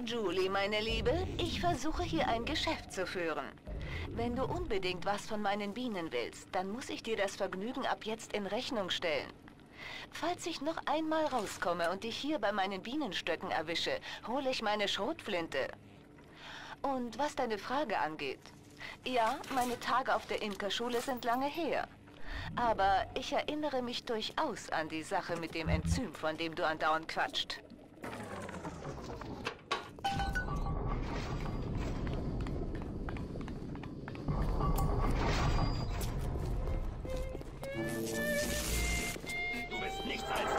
Julie, meine Liebe. Ich versuche hier ein Geschäft zu führen. Wenn du unbedingt was von meinen Bienen willst, dann muss ich dir das Vergnügen ab jetzt in Rechnung stellen. Falls ich noch einmal rauskomme und dich hier bei meinen Bienenstöcken erwische, hole ich meine Schrotflinte. Und was deine Frage angeht, ja, meine Tage auf der Imkerschule sind lange her. Aber ich erinnere mich durchaus an die Sache mit dem Enzym, von dem du andauernd quatscht. Du bist nichts als...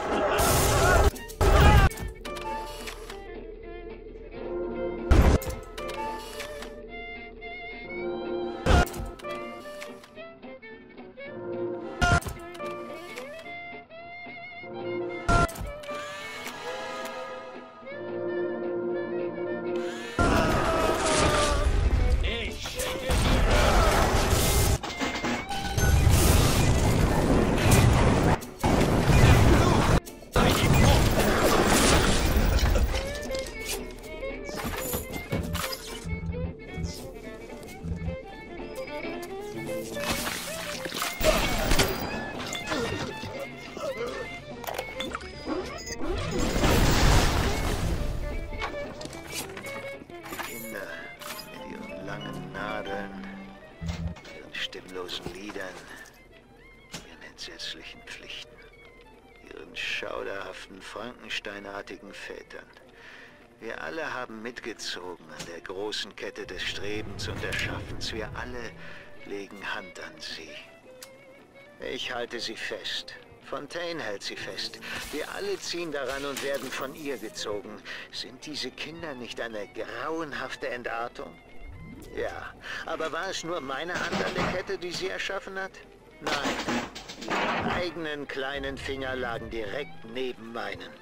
Ihren stimmlosen Liedern, ihren entsetzlichen Pflichten, ihren schauderhaften, frankensteinartigen Vätern. Wir alle haben mitgezogen an der großen Kette des Strebens und des Schaffens. Wir alle legen Hand an sie. Ich halte sie fest. Fontaine hält sie fest. Wir alle ziehen daran und werden von ihr gezogen. Sind diese Kinder nicht eine grauenhafte Entartung? Ja, aber war es nur meine Hand an der Kette, die sie erschaffen hat? Nein, ihre eigenen kleinen Finger lagen direkt neben meinen.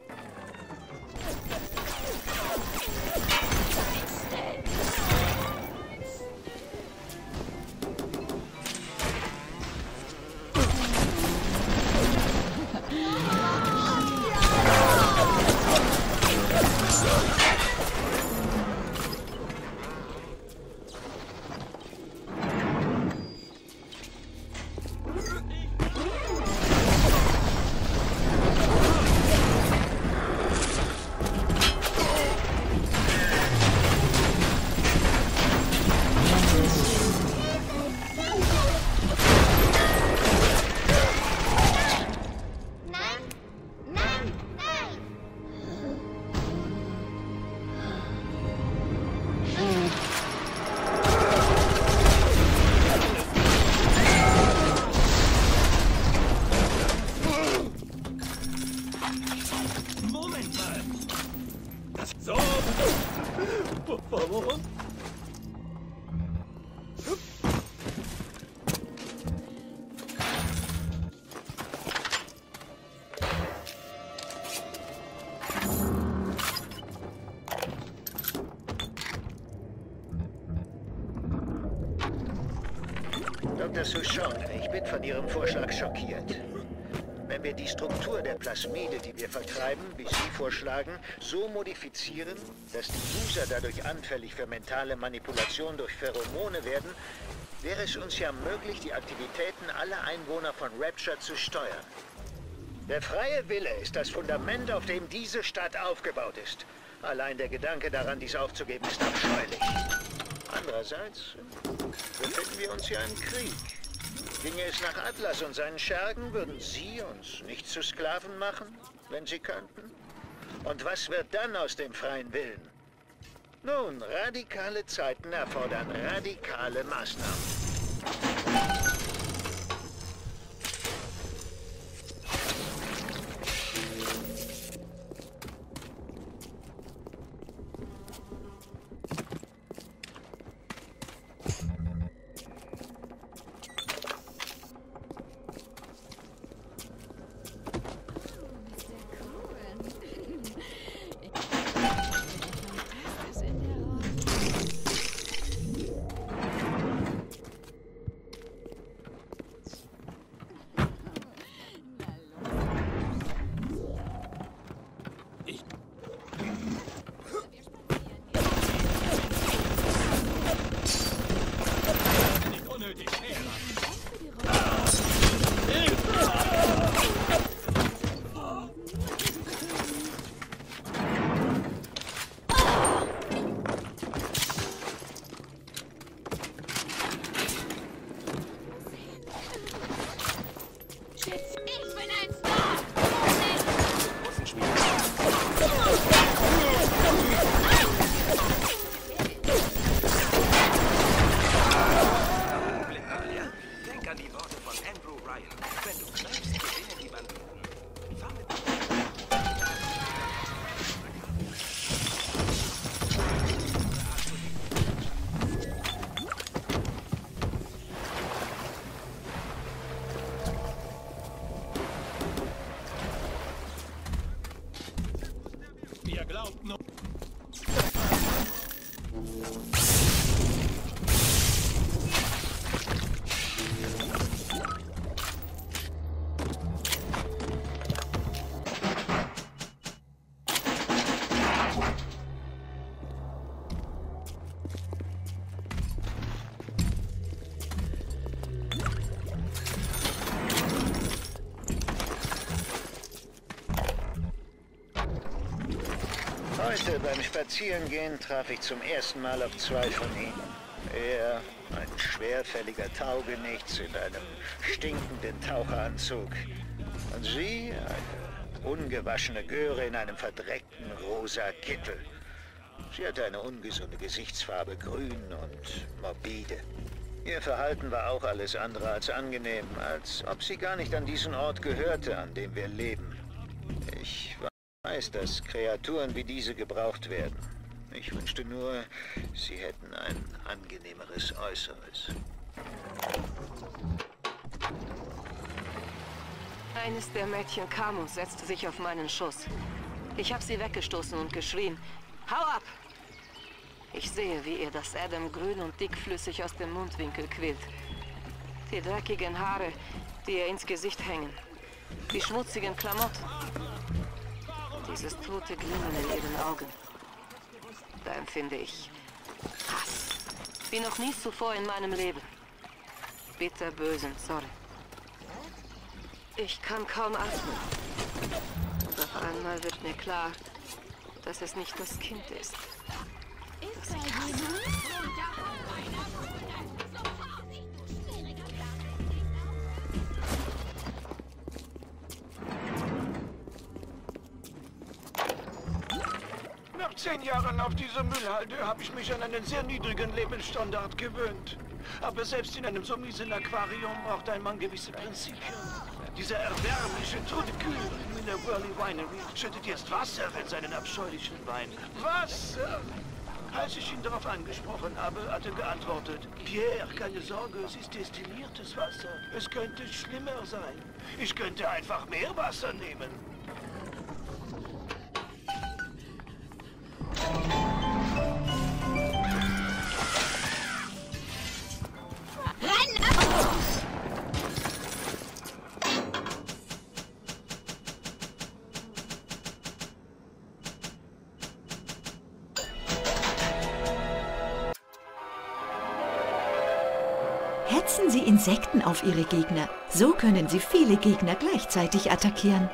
Moment mal! Das so! Warum? Dr. Souchon, ich bin von Ihrem Vorschlag schockiert. Wenn wir die Struktur der Plasmide, die wir vertreiben, wie Sie vorschlagen, so modifizieren, dass die User dadurch anfällig für mentale Manipulation durch Pheromone werden, wäre es uns ja möglich, die Aktivitäten aller Einwohner von Rapture zu steuern. Der freie Wille ist das Fundament, auf dem diese Stadt aufgebaut ist. Allein der Gedanke daran, dies aufzugeben, ist abscheulich. Andererseits befinden wir uns ja im Krieg. Ginge es nach Atlas und seinen Schergen, würden Sie uns nicht zu Sklaven machen, wenn Sie könnten? Und was wird dann aus dem freien Willen? Nun, radikale Zeiten erfordern radikale Maßnahmen. Heute beim Spazierengehen traf ich zum ersten Mal auf zwei von ihnen. Er, ein schwerfälliger Taugenichts in einem stinkenden Taucheranzug. Und sie, eine ungewaschene Göre in einem verdreckten rosa Kittel. Sie hatte eine ungesunde Gesichtsfarbe, grün und morbide. Ihr Verhalten war auch alles andere als angenehm, als ob sie gar nicht an diesen Ort gehörte, an dem wir leben. Ich weiß, dass Kreaturen wie diese gebraucht werden. Ich wünschte nur, sie hätten ein angenehmeres Äußeres. Eines der Mädchen kam und setzte sich auf meinen Schoß. Ich habe sie weggestoßen und geschrien: Hau ab! Ich sehe, wie ihr das Adam grün und dickflüssig aus dem Mundwinkel quillt. Die dreckigen Haare, die ihr ins Gesicht hängen. Die schmutzigen Klamotten. Dieses tote Glimmen in ihren Augen. Da empfinde ich Hass. Wie noch nie zuvor in meinem Leben. Bitterbösen Zorn. Ich kann kaum atmen. Und auf einmal wird mir klar, dass es nicht das Kind ist, das ich hasse. Nach 10 Jahren auf dieser Müllhalde habe ich mich an einen sehr niedrigen Lebensstandard gewöhnt. Aber selbst in einem so miesen Aquarium braucht ein Mann gewisse Prinzipien. Dieser erbärmliche tote Kühl in der Whirly Winery schüttet jetzt Wasser in seinen abscheulichen Wein. Wasser! Als ich ihn darauf angesprochen habe, hat er geantwortet: Pierre, keine Sorge, es ist destilliertes Wasser. Es könnte schlimmer sein. Ich könnte einfach mehr Wasser nehmen. Hetzen Sie Insekten auf Ihre Gegner. So können Sie viele Gegner gleichzeitig attackieren.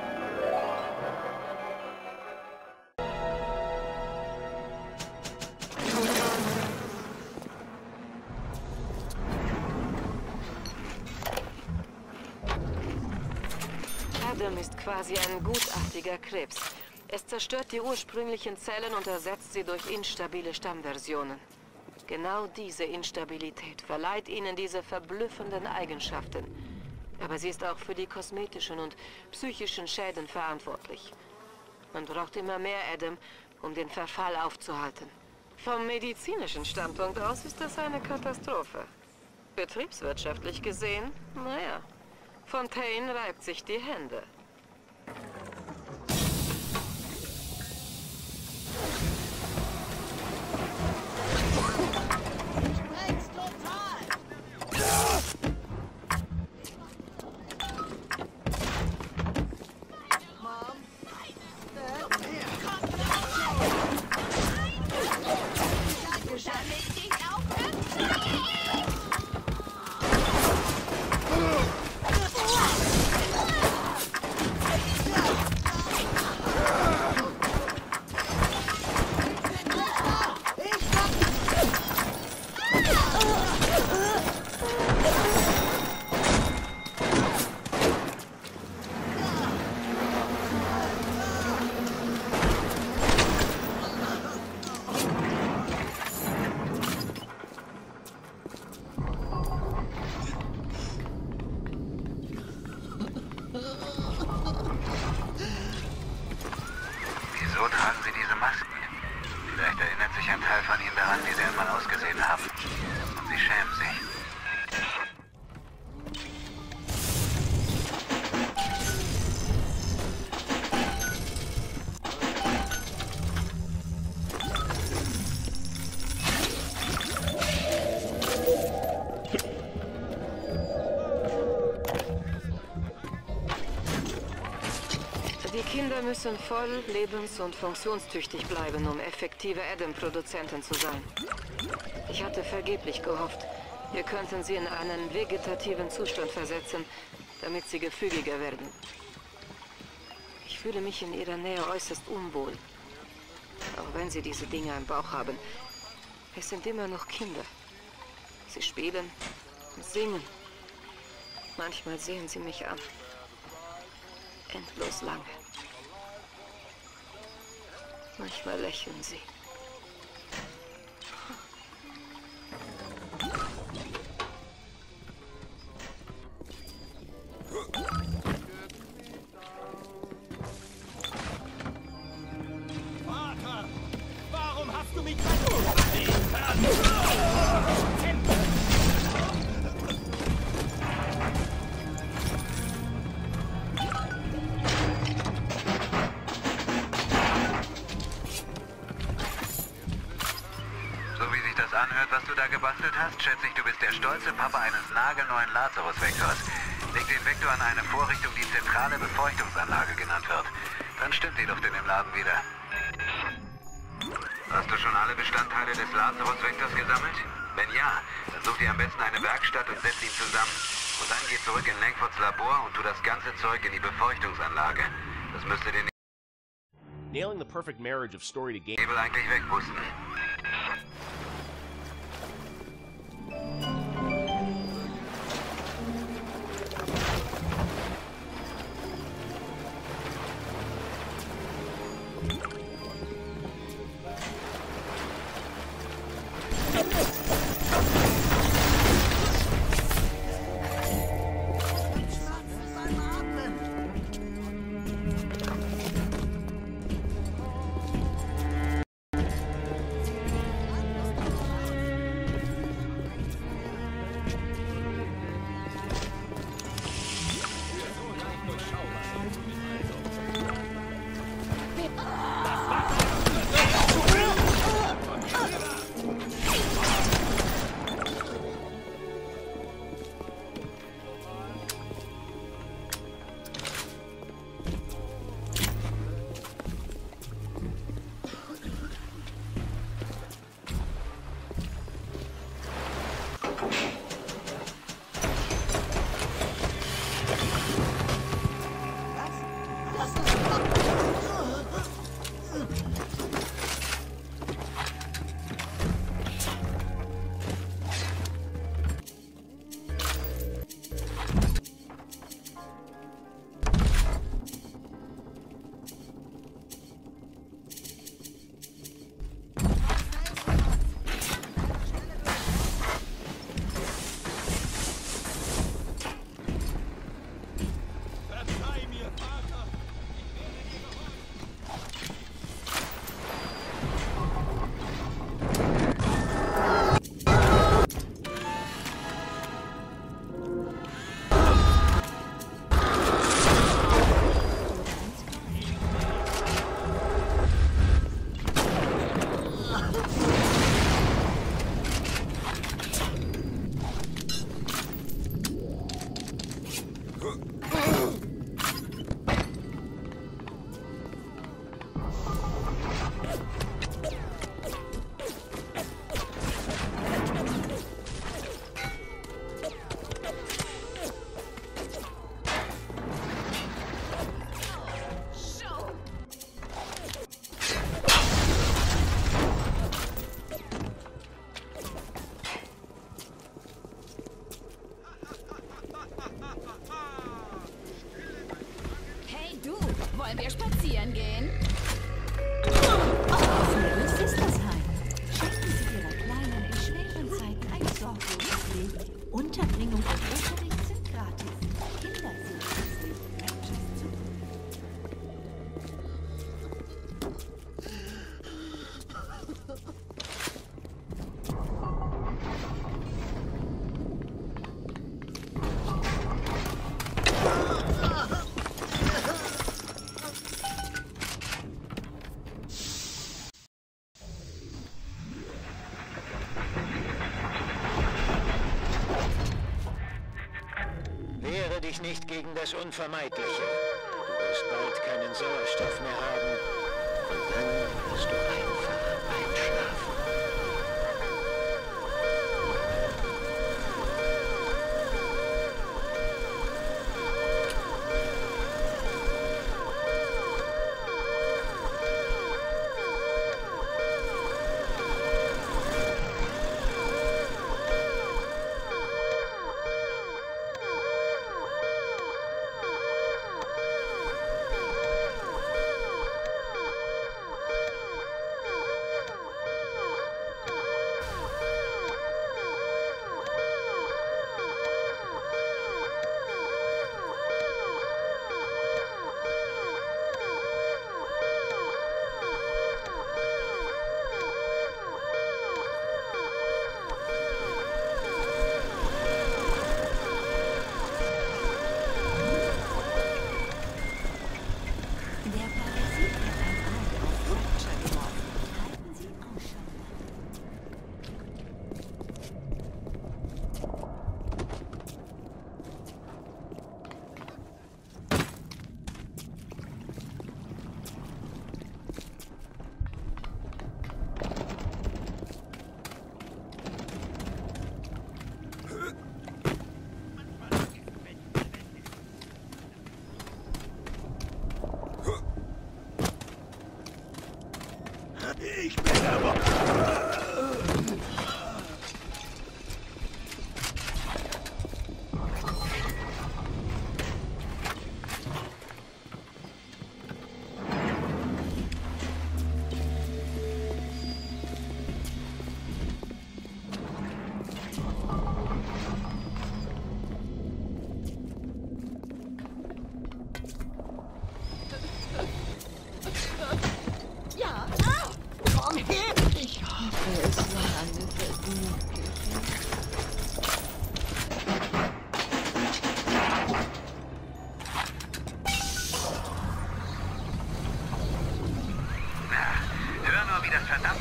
Adam ist quasi ein gutartiger Krebs. Es zerstört die ursprünglichen Zellen und ersetzt sie durch instabile Stammversionen. Genau diese Instabilität verleiht ihnen diese verblüffenden Eigenschaften. Aber sie ist auch für die kosmetischen und psychischen Schäden verantwortlich. Man braucht immer mehr Adam, um den Verfall aufzuhalten. Vom medizinischen Standpunkt aus ist das eine Katastrophe. Betriebswirtschaftlich gesehen, naja, Fontaine reibt sich die Hände. Wieso tragen Sie diese Masken? Vielleicht erinnert sich ein Teil von Ihnen daran, wie Sie einmal ausgesehen haben. Und Sie schämen sich. Die Kinder müssen voll, lebens- und funktionstüchtig bleiben, um effektive Adam-Produzenten zu sein. Ich hatte vergeblich gehofft, wir könnten sie in einen vegetativen Zustand versetzen, damit sie gefügiger werden. Ich fühle mich in ihrer Nähe äußerst unwohl. Auch wenn sie diese Dinge im Bauch haben, es sind immer noch Kinder. Sie spielen und singen. Manchmal sehen sie mich an. Endlos lange. Manchmal lächeln sie. Vater, warum hast du mich verloren? Anhört, was du da gebastelt hast, schätze ich, du bist der stolze Papa eines nagelneuen Lazarus-Vektors. Leg den Vektor an eine Vorrichtung, die zentrale Befeuchtungsanlage genannt wird. Dann stimmt die Luft in dem Laden wieder. Hast du schon alle Bestandteile des Lazarus-Vektors gesammelt? Wenn ja, dann such dir am besten eine Werkstatt und setz ihn zusammen. Und dann geh zurück in Langfords Labor und tu das ganze Zeug in die Befeuchtungsanlage. Das müsste den Nailing the perfect marriage of story to game. Nebel eigentlich wegpusten. Wollen wir spazieren gehen? Offenes Sistersheim. Schenken Sie Ihrer Kleinen in schweren Zeiten ein sorgloses Leben. Unterbringung und Unterricht sind gratis. Kinder sind schließlich Matches zu. Wehre dich nicht gegen das Unvermeidliche. Du wirst bald keinen Sauerstoff mehr haben. Und dann wirst du einfach einschlafen.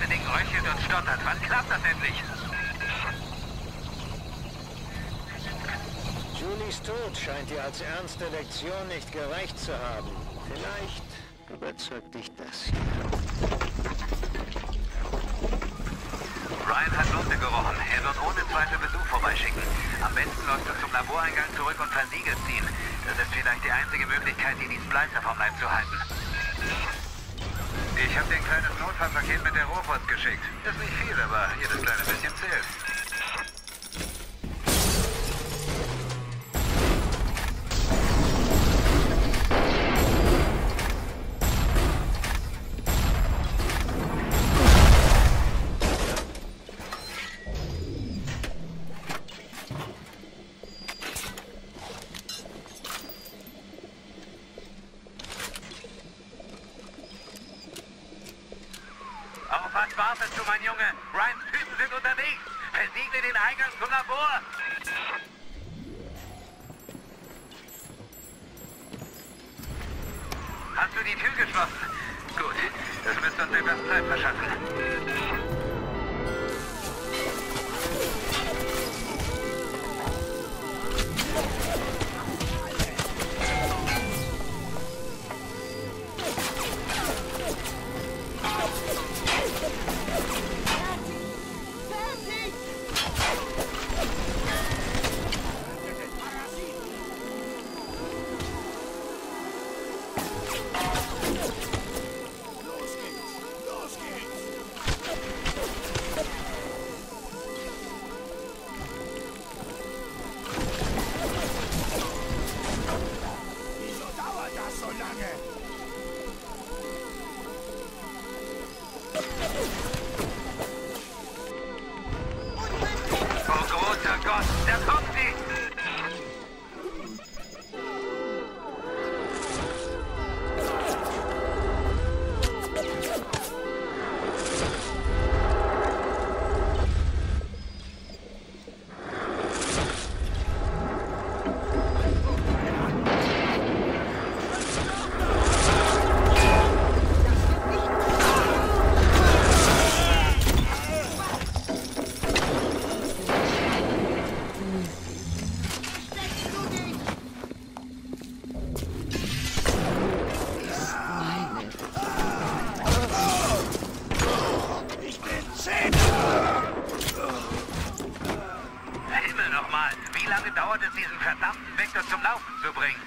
ganze Ding röchelt und stottert. Wann klappt das endlich? Julies Tod scheint dir als ernste Lektion nicht gereicht zu haben. Vielleicht überzeugt dich das hier. Ryan hat Lunte gerochen. Er wird ohne Zweifel Besuch vorbeischicken. Am besten läufst du zum Laboreingang zurück und versiegelst ihn. Das ist vielleicht die einzige Möglichkeit, dir die Splicer vom Leib zu halten. Ich habe dir ein kleines Notfallpaket mit der Rohpost geschickt. Ist nicht viel, aber jedes kleine bisschen zählt. Auf was wartest du, mein Junge? Ryans Typen sind unterwegs. Versiegle den Eingang zum Labor. Hast du die Tür geschlossen? Gut, das müsste uns etwas Zeit verschaffen. Oh großer Gott, da kommt sie! Himmel nochmal! Wie lange dauert es, diesen verdammten Vektor zum Laufen zu bringen?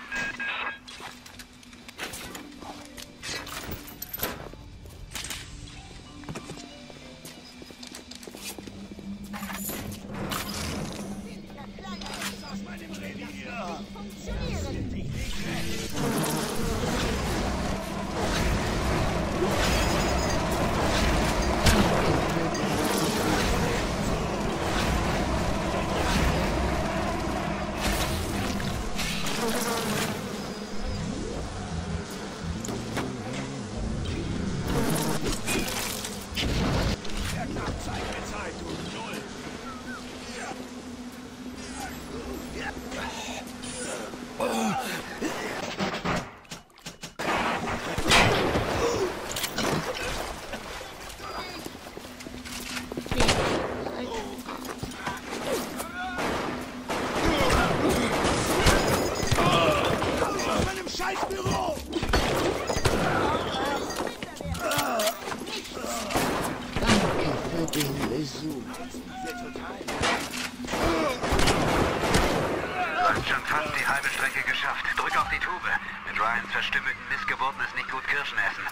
Schon fast die halbe Strecke geschafft. Drück auf die Tube. Mit Ryans verstümmelten Missgeburten ist nicht gut Kirschen essen.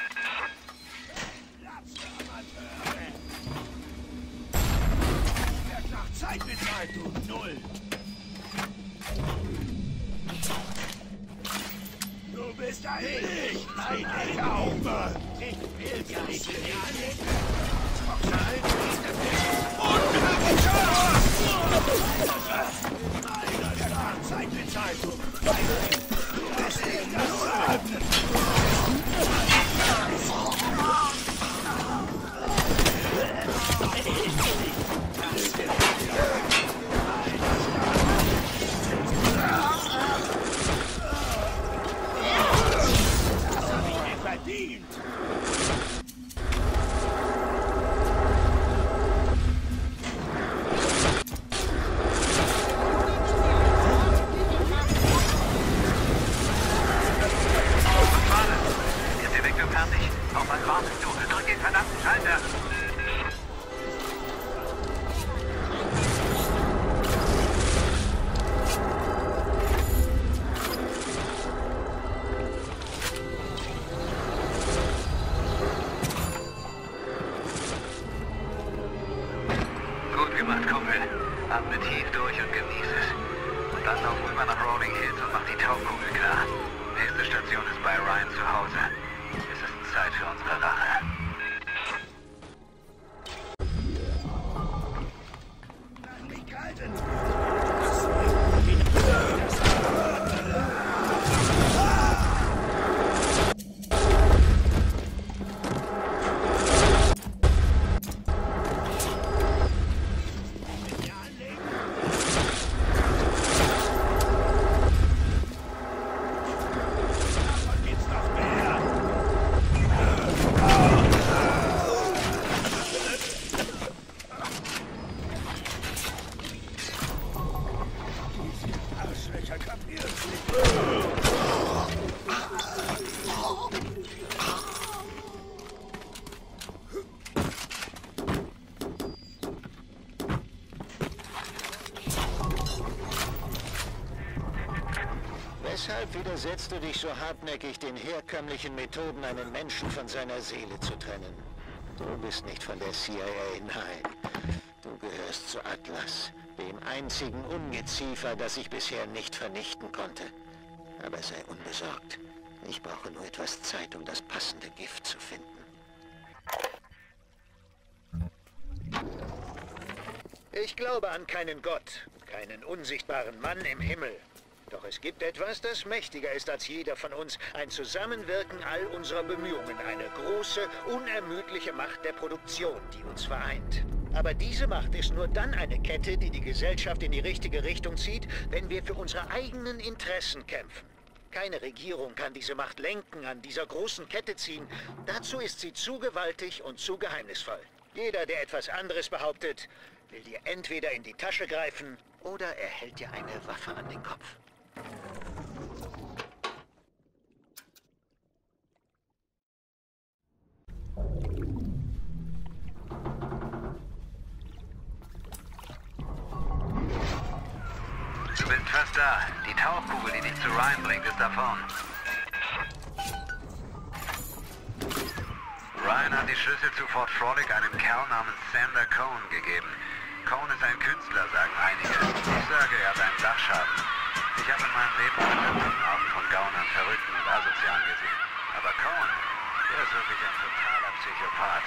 Nach Zeit bezahlt, du Null. Du bist ein Ich, meine Taube. Ich will dir nicht Zeit bezahlt, du. Du bist nicht verdient. Dann lauf rüber nach Rolling Hills und mach die Tauchkugel klar. Nächste Station ist bei Ryan zu Hause. Es ist Zeit für unsere Rache. Weshalb widersetzt du dich so hartnäckig den herkömmlichen Methoden, einen Menschen von seiner Seele zu trennen? Du bist nicht von der CIA, nein. Du gehörst zu Atlas, dem einzigen Ungeziefer, das ich bisher nicht vernichten konnte. Aber sei unbesorgt. Ich brauche nur etwas Zeit, um das passende Gift zu finden. Ich glaube an keinen Gott, keinen unsichtbaren Mann im Himmel. Doch es gibt etwas, das mächtiger ist als jeder von uns. Ein Zusammenwirken all unserer Bemühungen. Eine große, unermüdliche Macht der Produktion, die uns vereint. Aber diese Macht ist nur dann eine Kette, die die Gesellschaft in die richtige Richtung zieht, wenn wir für unsere eigenen Interessen kämpfen. Keine Regierung kann diese Macht lenken, an dieser großen Kette ziehen. Dazu ist sie zu gewaltig und zu geheimnisvoll. Jeder, der etwas anderes behauptet, will dir entweder in die Tasche greifen oder er hält dir eine Waffe an den Kopf. Du bist fast da. Die Tauchkugel, die dich zu Ryan bringt, ist da vorn. Ryan hat die Schlüssel zu Fort Frolic einem Kerl namens Sander Cohen gegeben. Cohen ist ein Künstler, sagen einige. Ich sage, er hat einen Dachschaden. Ich habe in meinem Leben einen Abend von Gaunern, Verrückten und Asozialen gesehen. Aber Cohen, der ist wirklich ein totaler Psychopath.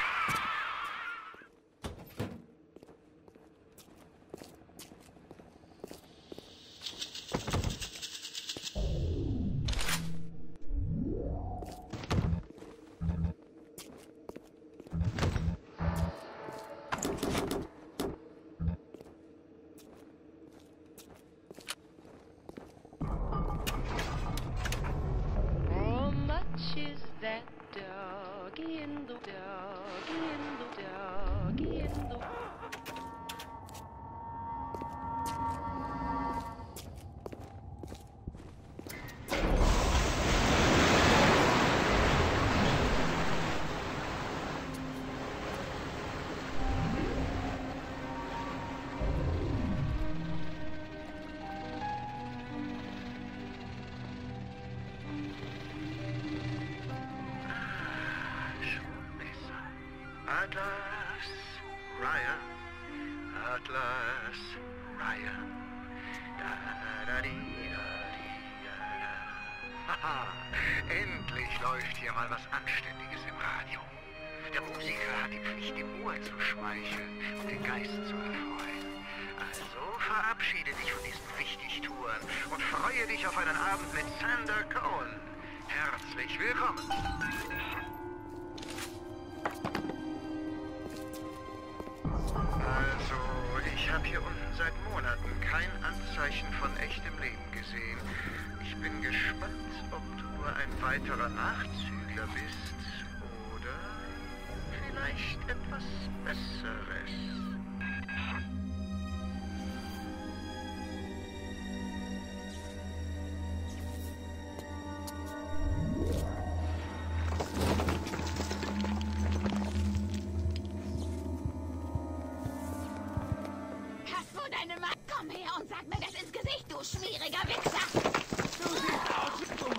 Atlas, Ryan, Atlas, Ryan. Haha, endlich läuft hier mal was Anständiges im Radio. Der Musiker hat die Pflicht, dem Ohr zu schmeicheln und den Geist zu erfreuen. Also verabschiede dich von diesen Wichtigtouren und freue dich auf einen Abend mit Sander Cohen. Herzlich willkommen. Also, ich habe hier unten seit Monaten kein Anzeichen von echtem Leben gesehen. Ich bin gespannt, ob du nur ein weiterer Nachzügler bist oder vielleicht etwas Besseres. Komm her und sag mir das ins Gesicht, du schmieriger Wichser! Du siehst aus wie du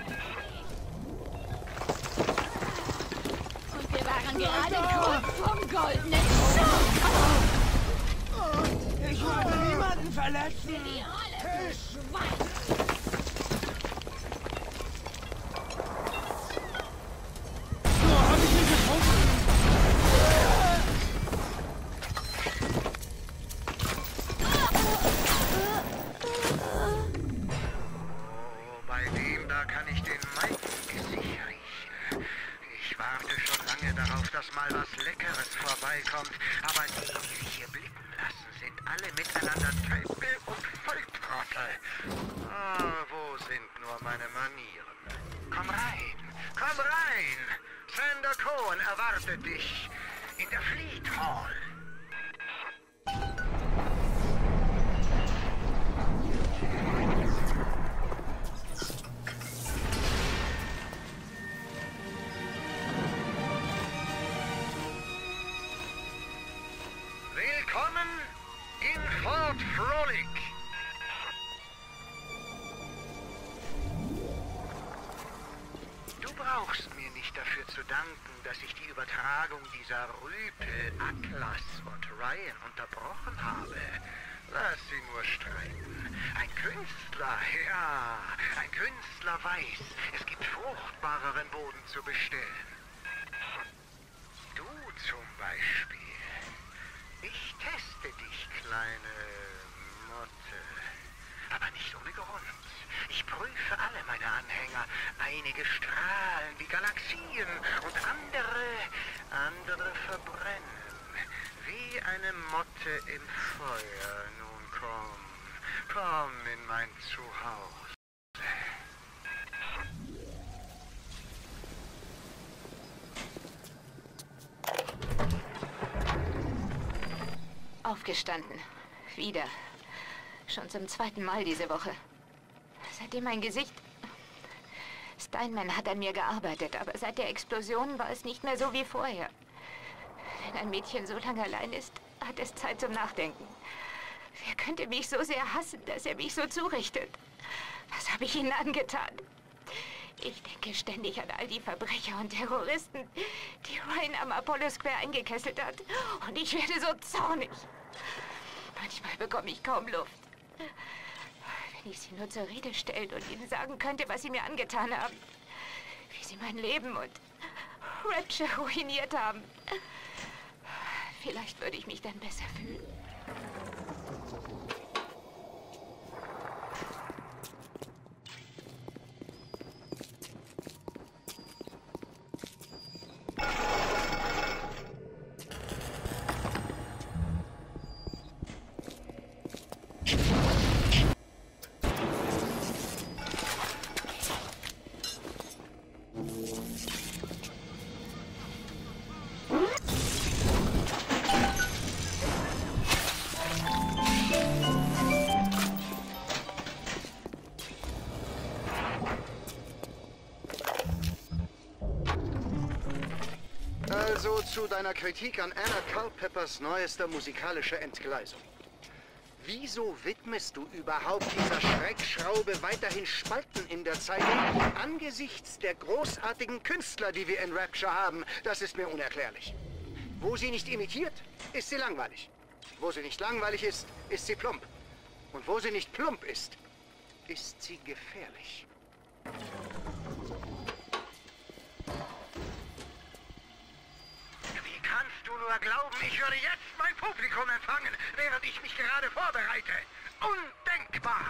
Und wir waren gerade kurz vorm goldenen Schuh! Ich wollte niemanden verletzen. Die Rolle für Schwein! So hab ich ihn gefunden. Bei dem da kann ich den Maidengesicht riechen. Ich warte schon lange darauf, dass mal was Leckeres vorbeikommt. Aber die sich hier blicken lassen, sind alle miteinander Tölpel und Volltrottel. Wo sind nur meine Manieren? Komm rein, komm rein! Sander Cohen erwartet dich in der Fleet Hall. Willkommen in Fort Frolic. Du brauchst mir nicht dafür zu danken, dass ich die Übertragung dieser Rüpel Atlas und Ryan unterbrochen habe. Lass sie nur streiten. Ein Künstler, ja, ein Künstler weiß, es gibt fruchtbareren Boden zu bestellen. Du zum Beispiel. Ich teste dich, kleine Motte. Aber nicht ohne Grund. Ich prüfe alle meine Anhänger. Einige strahlen wie Galaxien und andere verbrennen. Wie eine Motte im Feuer. Nun komm in mein Zuhause. Aufgestanden. Wieder. Schon zum 2. Mal diese Woche. Seitdem mein Gesicht... Steinman hat an mir gearbeitet, aber seit der Explosion war es nicht mehr so wie vorher. Wenn ein Mädchen so lange allein ist, hat es Zeit zum Nachdenken. Wer könnte mich so sehr hassen, dass er mich so zurichtet? Was habe ich ihnen angetan? Ich denke ständig an all die Verbrecher und Terroristen, die Ryan am Apollo Square eingekesselt hat. Und ich werde so zornig. Manchmal bekomme ich kaum Luft. Wenn ich sie nur zur Rede stellen und ihnen sagen könnte, was sie mir angetan haben. Wie sie mein Leben und Rapture ruiniert haben. Vielleicht würde ich mich dann besser fühlen. Also zu deiner Kritik an Anna Culpepers neuester musikalischer Entgleisung. Wieso widmest du überhaupt dieser Schreckschraube weiterhin Spalten in der Zeitung angesichts der großartigen Künstler, die wir in Rapture haben? Das ist mir unerklärlich. Wo sie nicht imitiert, ist sie langweilig. Wo sie nicht langweilig ist, ist sie plump. Und wo sie nicht plump ist sie gefährlich. Wie kannst du nur glauben, ich würde jetzt mein Publikum empfangen, während ich mich gerade vorbereite? Undenkbar!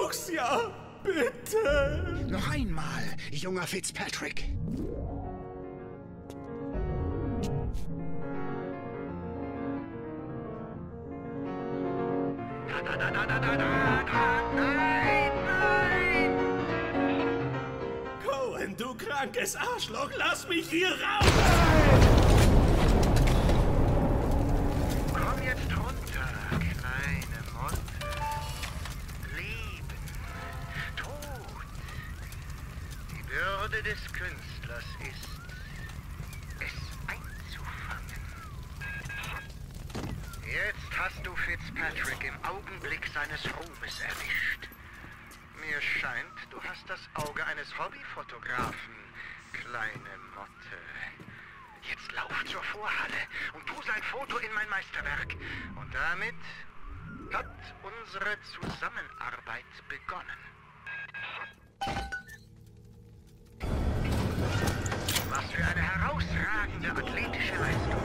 Versuch's ja! Bitte! Noch einmal, junger Fitzpatrick. Nein, nein! Cohen, du krankes Arschloch, lass mich hier raus! Komm jetzt runter, kleine Motte. Leben, Tod. Die Bürde des Künstlers ist, es einzufangen. Jetzt hast du Fitzpatrick im Augenblick seines Ruhmes erwischt. Mir scheint, du hast das Auge eines Hobbyfotografen, kleine Motte. Jetzt lauf zur Vorhalle und tu sein Foto in mein Meisterwerk. Und damit hat unsere Zusammenarbeit begonnen. Was für eine herausragende athletische Leistung.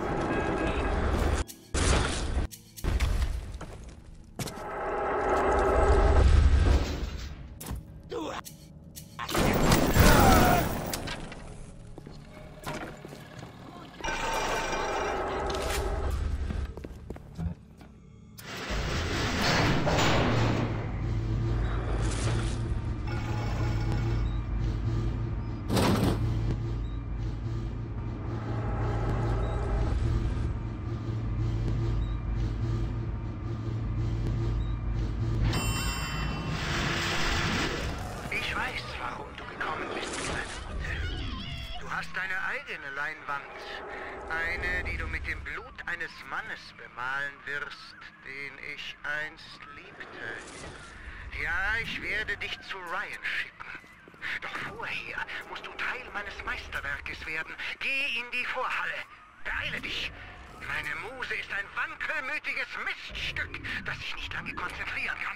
Deine eigene Leinwand. Eine, die du mit dem Blut eines Mannes bemalen wirst, den ich einst liebte. Ja, ich werde dich zu Ryan schicken. Doch vorher musst du Teil meines Meisterwerkes werden. Geh in die Vorhalle. Beeile dich. Meine Muse ist ein wankelmütiges Miststück, das sich nicht lange konzentrieren kann.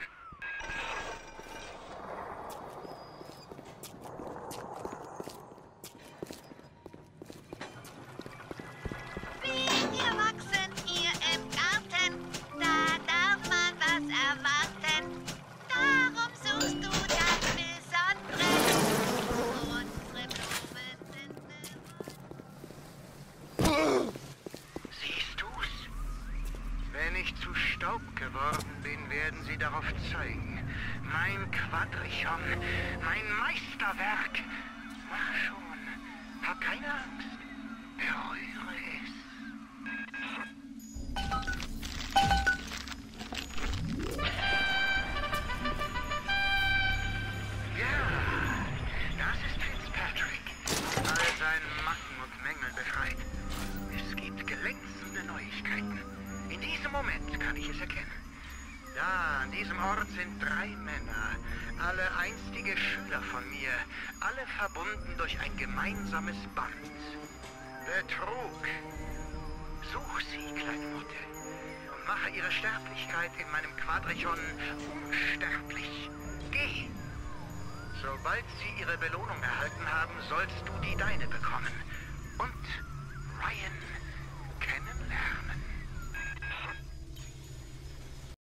Wir wachsen hier im Garten, da darf man was erwarten. Darum suchst du das Besondere. Unsere Blumen sind... Siehst du's? Wenn ich zu Staub geworden bin, werden sie darauf zeigen. Mein Quadrichon, mein Meisterwerk. Mach schon, hab keine Angst. Berühre es. Ja, das ist Fitzpatrick. All seinen Macken und Mängeln befreit. Es gibt glänzende Neuigkeiten. In diesem Moment kann ich es erkennen. Da, an diesem Ort sind 3 Männer. Alle einstige Schüler von mir. Alle verbunden durch ein gemeinsames Band. Betrug. Such sie, kleine Motte, und mache ihre Sterblichkeit in meinem Quadrichon unsterblich. Geh. Sobald sie ihre Belohnung erhalten haben, sollst du die deine bekommen.